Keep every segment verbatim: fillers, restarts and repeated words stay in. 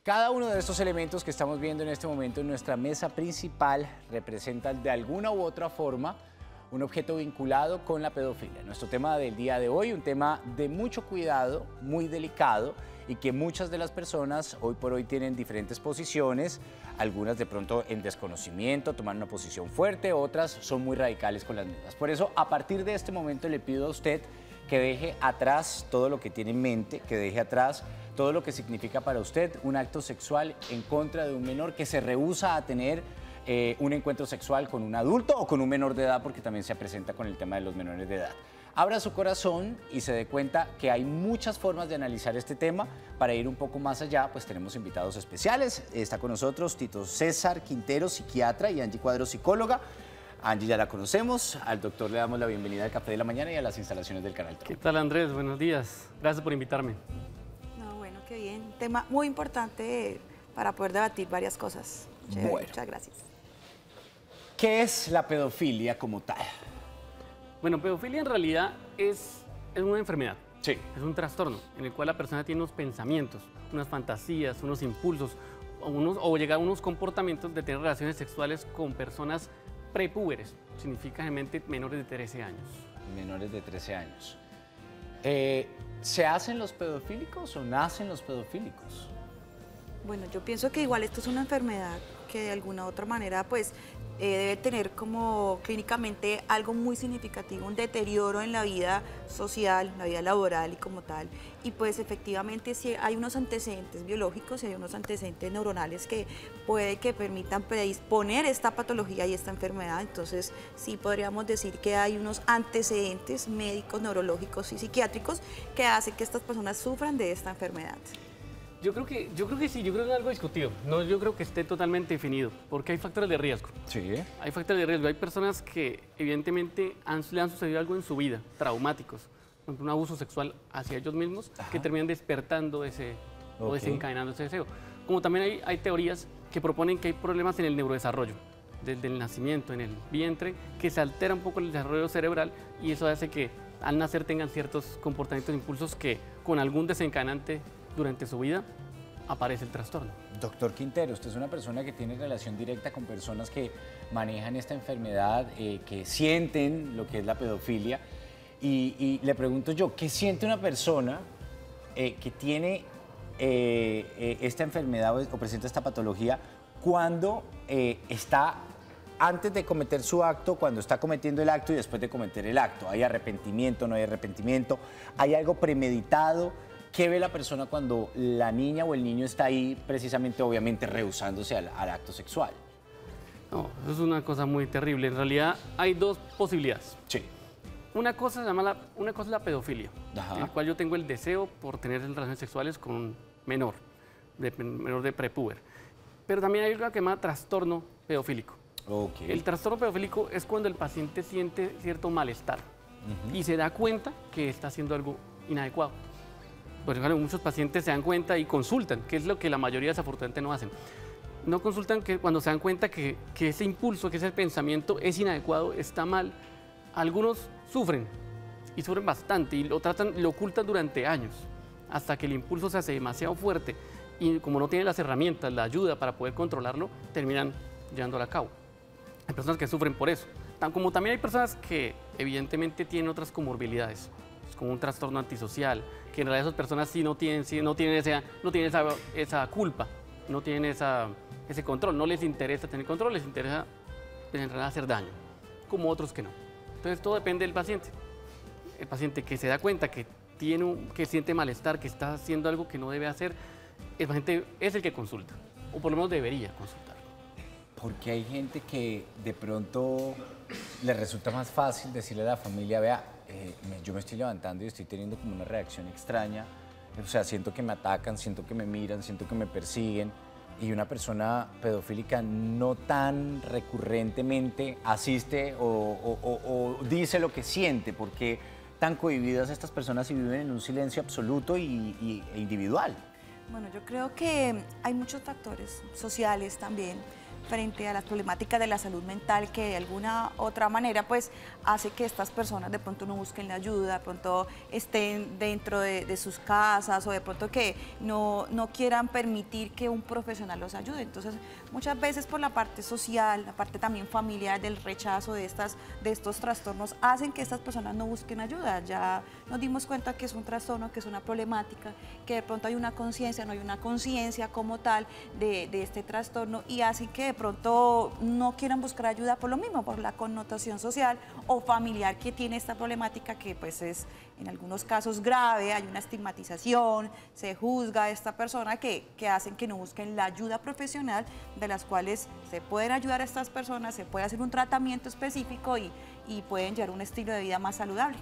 Cada uno de estos elementos que estamos viendo en este momento en nuestra mesa principal representa de alguna u otra forma un objeto vinculado con la pedofilia. Nuestro tema del día de hoy, un tema de mucho cuidado, muy delicado y que muchas de las personas hoy por hoy tienen diferentes posiciones, algunas de pronto en desconocimiento, toman una posición fuerte, otras son muy radicales con las mismas. Por eso, a partir de este momento le pido a usted que deje atrás todo lo que tiene en mente, que deje atrás todo lo que significa para usted un acto sexual en contra de un menor que se rehúsa a tener eh, un encuentro sexual con un adulto o con un menor de edad, porque también se presenta con el tema de los menores de edad. Abra su corazón y se dé cuenta que hay muchas formas de analizar este tema. Para ir un poco más allá, pues tenemos invitados especiales. Está con nosotros Tito César Quintero, psiquiatra, y Angie Cuadro, psicóloga. Angie ya la conocemos, al doctor le damos la bienvenida al Café de la Mañana y a las instalaciones del Canal Tro. ¿Qué tal, Andrés? Buenos días. Gracias por invitarme. No, bueno, qué bien. Tema muy importante para poder debatir varias cosas. Chévere, Bueno. Muchas gracias. ¿Qué es la pedofilia como tal? Bueno, pedofilia en realidad es, es una enfermedad. Sí. Es un trastorno en el cual la persona tiene unos pensamientos, unas fantasías, unos impulsos o, unos, o llega a unos comportamientos de tener relaciones sexuales con personas prepúberes, significa generalmente menores de trece años. Menores de trece años. Eh, ¿Se hacen los pedofílicos o nacen los pedofílicos? Bueno, yo pienso que igual esto es una enfermedad que de alguna u otra manera pues eh, debe tener como clínicamente algo muy significativo, un deterioro en la vida social, la vida laboral y como tal. Y pues efectivamente sí hay unos antecedentes biológicos y hay unos antecedentes neuronales que puede que permitan predisponer esta patología y esta enfermedad. Entonces sí podríamos decir que hay unos antecedentes médicos, neurológicos y psiquiátricos que hacen que estas personas sufran de esta enfermedad. Yo creo que, yo creo que sí, yo creo que es algo discutido. No, yo creo que esté totalmente definido, porque hay factores de riesgo. Sí. Hay factores de riesgo. Hay personas que evidentemente han, le han sucedido algo en su vida, traumáticos, por ejemplo, un abuso sexual hacia ellos mismos, Ajá. que terminan despertando ese, okay. o desencadenando ese deseo. Como también hay, hay teorías que proponen que hay problemas en el neurodesarrollo, desde el nacimiento, en el vientre, que se altera un poco el desarrollo cerebral y eso hace que al nacer tengan ciertos comportamientos, impulsos que con algún desencadenante durante su vida aparece el trastorno. Doctor Quintero, usted es una persona que tiene relación directa con personas que manejan esta enfermedad, eh, que sienten lo que es la pedofilia. Y, y le pregunto yo, ¿qué siente una persona eh, que tiene eh, eh, esta enfermedad o, o presenta esta patología cuando eh, está antes de cometer su acto, cuando está cometiendo el acto y después de cometer el acto? ¿Hay arrepentimiento, no hay arrepentimiento? ¿Hay algo premeditado? ¿Qué ve la persona cuando la niña o el niño está ahí precisamente, obviamente, rehusándose al, al acto sexual? No, eso es una cosa muy terrible. En realidad hay dos posibilidades. Sí. Una cosa se llama la, una cosa es la pedofilia, Ajá. en la cual yo tengo el deseo por tener relaciones sexuales con un menor, de, menor de prepúber. Pero también hay algo que se llama trastorno pedofílico. Okay. El trastorno pedofílico es cuando el paciente siente cierto malestar uh-huh. y se da cuenta que está haciendo algo inadecuado. Por ejemplo, muchos pacientes se dan cuenta y consultan, que es lo que la mayoría desafortunadamente no hacen. No consultan que cuando se dan cuenta que, que ese impulso, que ese pensamiento es inadecuado, está mal. Algunos sufren, y sufren bastante, y lo tratan, lo ocultan durante años, hasta que el impulso se hace demasiado fuerte, y como no tienen las herramientas, la ayuda para poder controlarlo, terminan llevándolo a cabo. Hay personas que sufren por eso, Tan como también hay personas que evidentemente tienen otras comorbilidades, como un trastorno antisocial, que en realidad esas personas sí no tienen, sí no tienen, esa, no tienen esa, esa culpa, no tienen esa, ese control, no les interesa tener control, les interesa en realidad hacer daño, como otros que no. Entonces todo depende del paciente. El paciente que se da cuenta que, tiene un, que siente malestar, que está haciendo algo que no debe hacer, el paciente es el que consulta, o por lo menos debería consultar. Porque hay gente que de pronto le resulta más fácil decirle a la familia, vea, eh, me, yo me estoy levantando y estoy teniendo como una reacción extraña, o sea, siento que me atacan, siento que me miran, siento que me persiguen, y una persona pedofílica no tan recurrentemente asiste o, o, o, o dice lo que siente, porque tan cohibidas estas personas y viven en un silencio absoluto y, y, e individual. Bueno, yo creo que hay muchos factores sociales también. frente a las problemáticas de la salud mental que de alguna otra manera pues hace que estas personas de pronto no busquen la ayuda, de pronto estén dentro de, de sus casas o de pronto que no, no quieran permitir que un profesional los ayude. Entonces muchas veces por la parte social, la parte también familiar del rechazo de, estas, de estos trastornos hacen que estas personas no busquen ayuda. Ya nos dimos cuenta que es un trastorno, que es una problemática, que de pronto hay una conciencia, no hay una conciencia como tal de, de este trastorno y hacen que de pronto no quieran buscar ayuda por lo mismo, por la connotación social o familiar que tiene esta problemática, que pues es en algunos casos grave, hay una estigmatización, se juzga a esta persona que, que hacen que no busquen la ayuda profesional, de las cuales se pueden ayudar a estas personas, se puede hacer un tratamiento específico y, y pueden llevar un estilo de vida más saludable.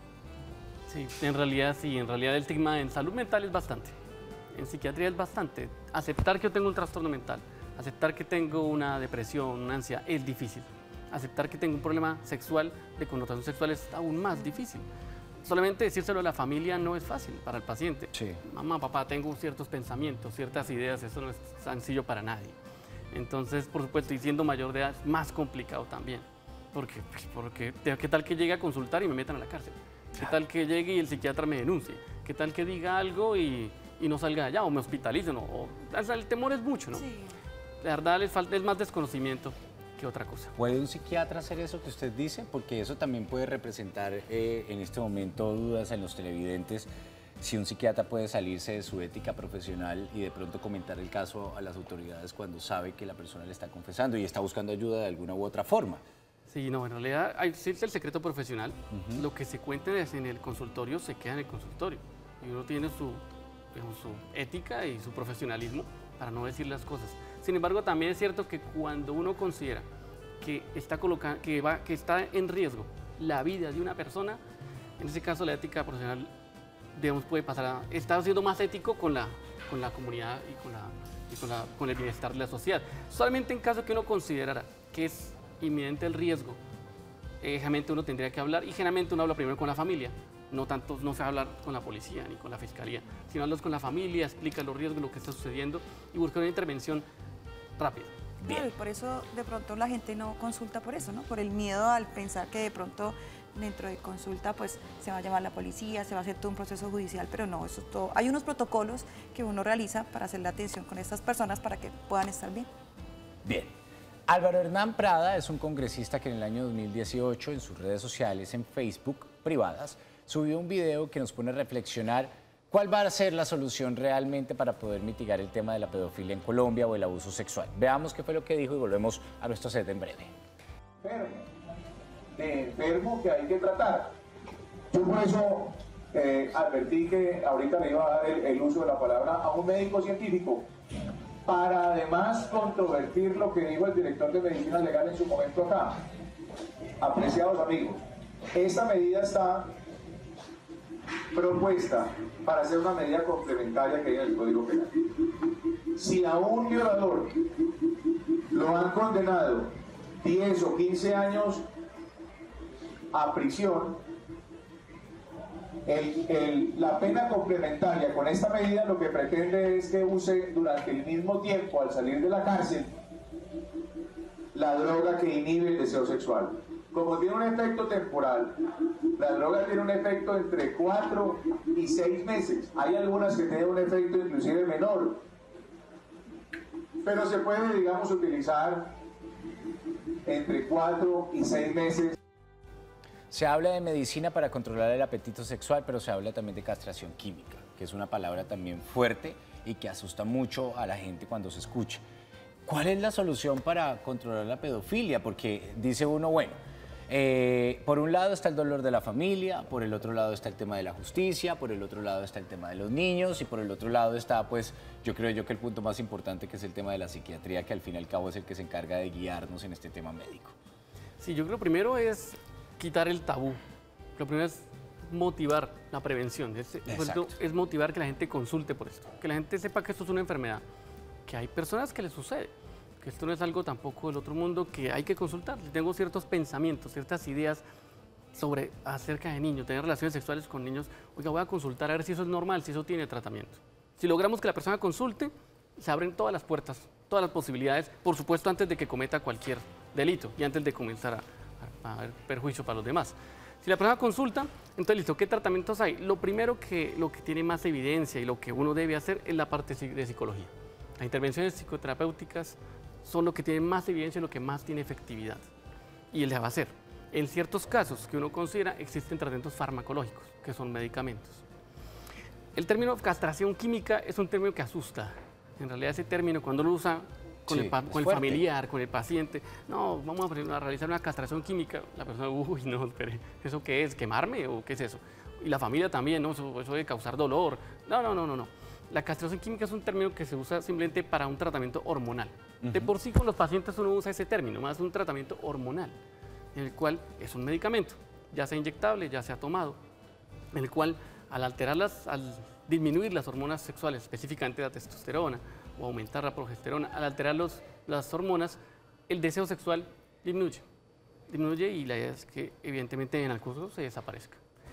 Sí, en realidad sí, en realidad el estigma en salud mental es bastante, en psiquiatría es bastante. Aceptar que yo tengo un trastorno mental, aceptar que tengo una depresión, una ansiedad, es difícil. Aceptar que tengo un problema sexual, de connotación sexual, es aún más difícil. Solamente decírselo a la familia no es fácil para el paciente. Sí. Mamá, papá, tengo ciertos pensamientos, ciertas ideas, eso no es sencillo para nadie. Entonces, por supuesto, y siendo mayor de edad, es más complicado también. Porque, pues, porque ¿qué tal que llegue a consultar y me metan a la cárcel? ¿Qué tal que llegue y el psiquiatra me denuncie? ¿Qué tal que diga algo y, y no salga de allá o me hospitalicen? O, o, o sea, el temor es mucho, ¿no? Sí. La verdad, les falta es más desconocimiento que otra cosa. ¿Puede un psiquiatra hacer eso que usted dice? Porque eso también puede representar eh, en este momento dudas en los televidentes. Si un psiquiatra puede salirse de su ética profesional y de pronto comentar el caso a las autoridades cuando sabe que la persona le está confesando y está buscando ayuda de alguna u otra forma. Sí, no, en realidad hay, sí es el secreto profesional. Uh-huh. Lo que se cuente en el consultorio se queda en el consultorio. Y uno tiene su, digamos, su ética y su profesionalismo para no decir las cosas. Sin embargo, también es cierto que cuando uno considera que está, coloca, que, va, que está en riesgo la vida de una persona, en ese caso la ética profesional, digamos, puede pasar a estar siendo más ético con la, con la comunidad y, con, la, y con, la, con el bienestar de la sociedad. Solamente en caso que uno considerara que es inminente el riesgo, eh, generalmente uno tendría que hablar, y generalmente uno habla primero con la familia, no tanto, no se va a hablar con la policía ni con la fiscalía, sino hablas con la familia, explica los riesgos, lo que está sucediendo y busca una intervención rápida. Bien. Claro, y por eso de pronto la gente no consulta por eso, ¿no? Por el miedo al pensar que de pronto dentro de consulta pues se va a llamar la policía, se va a hacer todo un proceso judicial, pero no, eso todo, hay unos protocolos que uno realiza para hacer la atención con estas personas para que puedan estar bien. Bien. Álvaro Hernán Prada es un congresista que en el año dos mil dieciocho en sus redes sociales, en Facebook, privadas, subió un video que nos pone a reflexionar cuál va a ser la solución realmente para poder mitigar el tema de la pedofilia en Colombia o el abuso sexual. Veamos qué fue lo que dijo y volvemos a nuestro set en breve. Enfermo, de enfermo que hay que tratar. Yo por eso eh, advertí que ahorita le iba a dar el, el uso de la palabra a un médico científico, para además controvertir lo que dijo el director de Medicina Legal en su momento acá. Apreciados amigos, esta medida está propuesta para ser una medida complementaria que hay en el Código Penal. Si a un violador lo han condenado diez o quince años a prisión, el, el, la pena complementaria con esta medida lo que pretende es que use durante el mismo tiempo, al salir de la cárcel, la droga que inhibe el deseo sexual. Como tiene un efecto temporal, la droga tiene un efecto entre cuatro y seis meses. Hay algunas que tienen un efecto inclusive menor, pero se puede, digamos, utilizar entre cuatro y seis meses. Se habla de medicina para controlar el apetito sexual, pero se habla también de castración química, que es una palabra también fuerte y que asusta mucho a la gente cuando se escucha. ¿Cuál es la solución para controlar la pedofilia? Porque dice uno, bueno, eh, por un lado está el dolor de la familia, por el otro lado está el tema de la justicia, por el otro lado está el tema de los niños y por el otro lado está, pues, yo creo yo que el punto más importante, que es el tema de la psiquiatría, que al fin y al cabo es el que se encarga de guiarnos en este tema médico. Sí, yo creo que primero es quitar el tabú. Lo primero es motivar la prevención, es, es motivar que la gente consulte por esto, que la gente sepa que esto es una enfermedad, que hay personas que les sucede, que esto no es algo tampoco del otro mundo, que hay que consultar. Tengo ciertos pensamientos, ciertas ideas sobre acerca de niños, tener relaciones sexuales con niños, oiga, voy a consultar a ver si eso es normal, si eso tiene tratamiento. Si logramos que la persona consulte, se abren todas las puertas todas las posibilidades, por supuesto antes de que cometa cualquier delito y antes de comenzar a, a, a haber perjuicio para los demás. Si la persona consulta, entonces listo, ¿qué tratamientos hay? Lo primero que, lo que tiene más evidencia y lo que uno debe hacer es la parte de psicología. Las intervenciones psicoterapéuticas son lo que tiene más evidencia y lo que más tiene efectividad. Y él la va a hacer. En ciertos casos que uno considera existen tratamientos farmacológicos, que son medicamentos. El término castración química es un término que asusta. En realidad ese término cuando lo usa con, sí, el, con el familiar, con el paciente, no, vamos a realizar una castración química, la persona, uy, no, espere, ¿eso qué es? ¿Quemarme o qué es eso? Y la familia también, ¿no? Eso, eso debe causar dolor. No, no, no, no, no. La castración química es un término que se usa simplemente para un tratamiento hormonal. Uh-huh. De por sí con los pacientes uno usa ese término, más un tratamiento hormonal, en el cual es un medicamento, ya sea inyectable, ya sea tomado, en el cual al alterarlas, al disminuir las hormonas sexuales, específicamente la testosterona, o aumentar la progesterona, al alterar los, las hormonas, el deseo sexual disminuye. Disminuye y la idea es que evidentemente en el curso se desaparezca.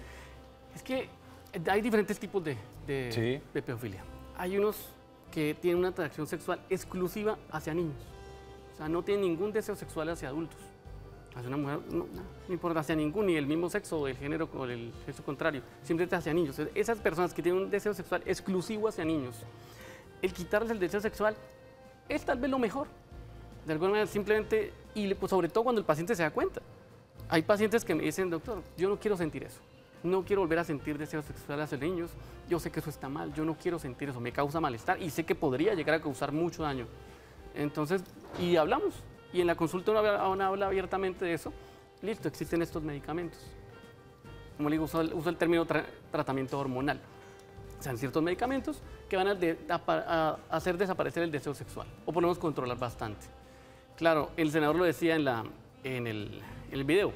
Es que hay diferentes tipos de, de, sí. de pedofilia. Hay unos que tienen una atracción sexual exclusiva hacia niños. O sea, no tienen ningún deseo sexual hacia adultos. Hacia una mujer, no, no, no importa hacia ningún, ni el mismo sexo o el género o el sexo contrario, simplemente hacia niños. Esas personas que tienen un deseo sexual exclusivo hacia niños, el quitarles el deseo sexual es tal vez lo mejor. De alguna manera, simplemente, y pues, sobre todo cuando el paciente se da cuenta. Hay pacientes que me dicen, doctor, yo no quiero sentir eso. No quiero volver a sentir deseo sexual hacia niños. Yo sé que eso está mal, yo no quiero sentir eso, me causa malestar y sé que podría llegar a causar mucho daño. Entonces, y hablamos. Y en la consulta uno habla, uno habla abiertamente de eso. Listo, existen estos medicamentos. Como le digo, uso el, uso el término tra tratamiento hormonal. O sea, ciertos medicamentos que van a, de, a, a hacer desaparecer el deseo sexual, o por lo menos controlar bastante. Claro, el senador lo decía en, la, en, el, en el video,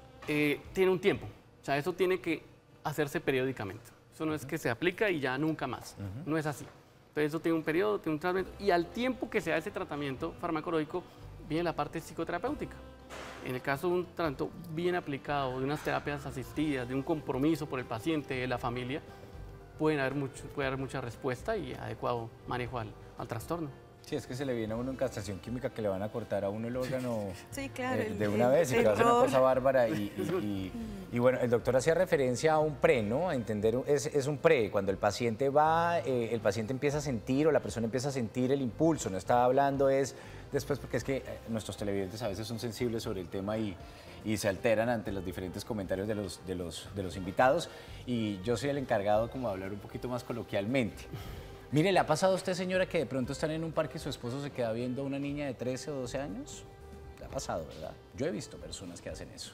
eh, tiene un tiempo, o sea, eso tiene que hacerse periódicamente. Eso no es que se aplica y ya nunca más, uh-huh. no es así. Entonces eso tiene un periodo, tiene un tratamiento, y al tiempo que se da ese tratamiento farmacológico, viene la parte psicoterapéutica. En el caso de un tratamiento bien aplicado, de unas terapias asistidas, de un compromiso por el paciente, de la familia, pueden haber mucho, puede haber mucha respuesta y adecuado manejo al, al trastorno. Sí, es que se le viene a uno en castración química que le van a cortar a uno el órgano sí, claro, eh, de una vez y que va a ser una cosa bárbara. Y, y, y, y bueno, el doctor hacía referencia a un pre, ¿no? A entender, es, es un pre, cuando el paciente va, eh, el paciente empieza a sentir o la persona empieza a sentir el impulso, no está hablando es después, porque es que nuestros televidentes a veces son sensibles sobre el tema y, y se alteran ante los diferentes comentarios de los, de, los, de los invitados, y yo soy el encargado como de hablar un poquito más coloquialmente. Mire, ¿le ha pasado a usted, señora, que de pronto están en un parque y su esposo se queda viendo a una niña de trece o doce años? Le ha pasado, ¿verdad? Yo he visto personas que hacen eso.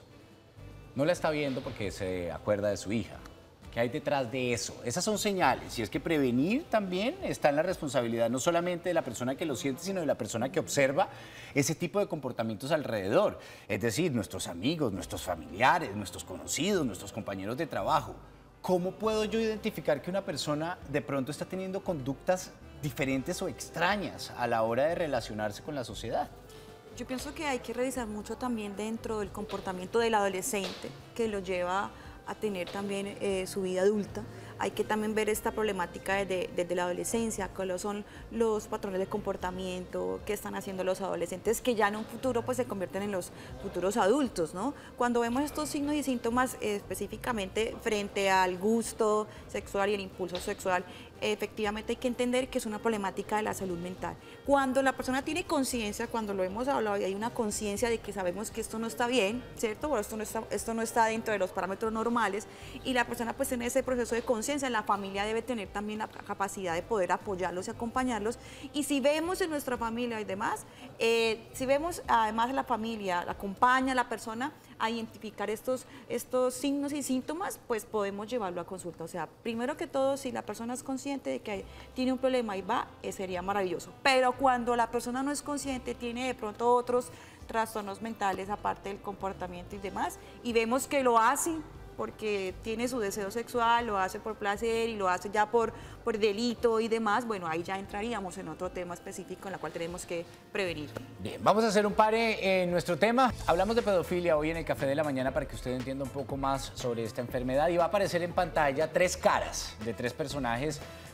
No la está viendo porque se acuerda de su hija. ¿Qué hay detrás de eso? Esas son señales, y es que prevenir también está en la responsabilidad no solamente de la persona que lo siente, sino de la persona que observa ese tipo de comportamientos alrededor. Es decir, nuestros amigos, nuestros familiares, nuestros conocidos, nuestros compañeros de trabajo. ¿Cómo puedo yo identificar que una persona de pronto está teniendo conductas diferentes o extrañas a la hora de relacionarse con la sociedad? Yo pienso que hay que revisar mucho también dentro del comportamiento del adolescente, que lo lleva a tener también eh, su vida adulta. Hay que también ver esta problemática desde, desde la adolescencia, cuáles son los patrones de comportamiento, qué están haciendo los adolescentes, que ya en un futuro pues se convierten en los futuros adultos, ¿no? Cuando vemos estos signos y síntomas eh, específicamente frente al gusto sexual y el impulso sexual, efectivamente hay que entender que es una problemática de la salud mental. Cuando la persona tiene conciencia, cuando lo hemos hablado y hay una conciencia de que sabemos que esto no está bien, ¿cierto? Bueno, esto no está, esto no está dentro de los parámetros normales, y la persona pues tiene ese proceso de conciencia, la familia debe tener también la capacidad de poder apoyarlos y acompañarlos. Y si vemos en nuestra familia y demás, eh, si vemos además la familia acompaña a la persona a identificar estos, estos signos y síntomas, pues podemos llevarlo a consulta. O sea, primero que todo, si la persona es consciente de que hay, tiene un problema y va, eh, sería maravilloso. Pero cuando la persona no es consciente, tiene de pronto otros trastornos mentales aparte del comportamiento y demás, y vemos que lo hace porque tiene su deseo sexual, lo hace por placer y lo hace ya por, por delito y demás, bueno, ahí ya entraríamos en otro tema específico en el cual tenemos que prevenir. Bien, vamos a hacer un pare en nuestro tema. Hablamos de pedofilia hoy en el Café de la Mañana para que usted entienda un poco más sobre esta enfermedad, y va a aparecer en pantalla tres caras de tres personajes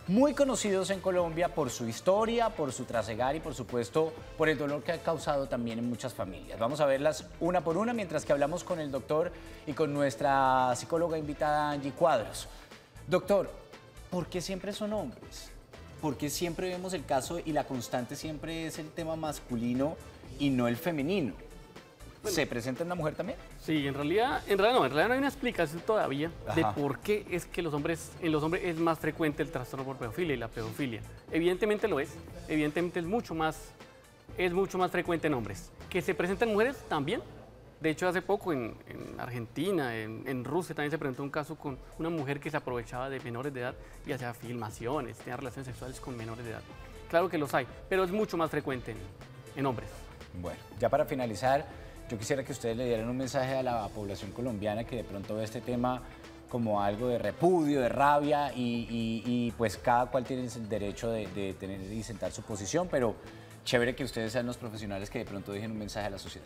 muy conocidos en Colombia por su historia, por su trasegar y por supuesto por el dolor que ha causado también en muchas familias. Vamos a verlas una por una mientras que hablamos con el doctor y con nuestra psicóloga invitada Angie Cuadros. Doctor, ¿por qué siempre son hombres? ¿Por qué siempre vemos el caso y la constante siempre es el tema masculino y no el femenino? Bueno, ¿se presenta en la mujer también? Sí, en realidad, en realidad no, en realidad no hay una explicación todavía Ajá. de por qué es que los hombres, en los hombres es más frecuente el trastorno por pedofilia y la pedofilia. Evidentemente lo es, evidentemente es mucho más, es mucho más frecuente en hombres. ¿Que se presenta en mujeres? También. De hecho, hace poco en, en Argentina, en, en Rusia también se presentó un caso con una mujer que se aprovechaba de menores de edad y hacía filmaciones, tenía relaciones sexuales con menores de edad. Claro que los hay, pero es mucho más frecuente en, en hombres. Bueno, ya para finalizar, yo quisiera que ustedes le dieran un mensaje a la población colombiana que de pronto ve este tema como algo de repudio, de rabia y, y, y pues cada cual tiene el derecho de, de tener y sentar su posición, pero chévere que ustedes sean los profesionales que de pronto dejen un mensaje a la sociedad.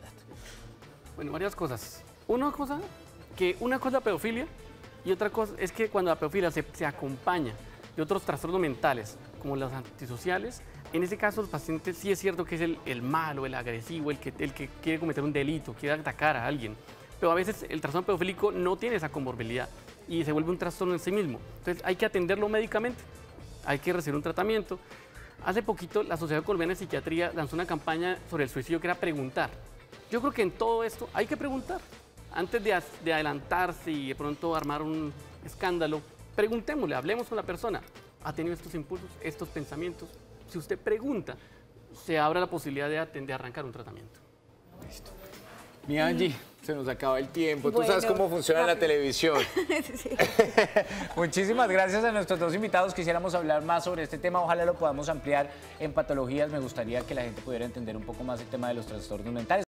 Bueno, varias cosas. Una cosa, que una cosa es la pedofilia y otra cosa es que cuando la pedofilia se, se acompaña de otros trastornos mentales, como los antisociales, en ese caso los pacientes sí es cierto que es el, el malo, el agresivo, el que, el que quiere cometer un delito, quiere atacar a alguien, pero a veces el trastorno pedofílico no tiene esa comorbilidad y se vuelve un trastorno en sí mismo. Entonces hay que atenderlo médicamente, hay que recibir un tratamiento. Hace poquito la Sociedad Colombiana de Psiquiatría lanzó una campaña sobre el suicidio que era preguntar. Yo creo que en todo esto hay que preguntar. Antes de, de adelantarse y de pronto armar un escándalo, preguntémosle, hablemos con la persona. ¿Ha tenido estos impulsos, estos pensamientos? Si usted pregunta, se abre la posibilidad de, atender, de arrancar un tratamiento. Listo. Mi Angie, se nos acaba el tiempo. Bueno, Tú sabes cómo funciona rápido. La televisión. Sí. Muchísimas gracias a nuestros dos invitados. Quisiéramos hablar más sobre este tema. Ojalá lo podamos ampliar en patologías. Me gustaría que la gente pudiera entender un poco más el tema de los trastornos mentales.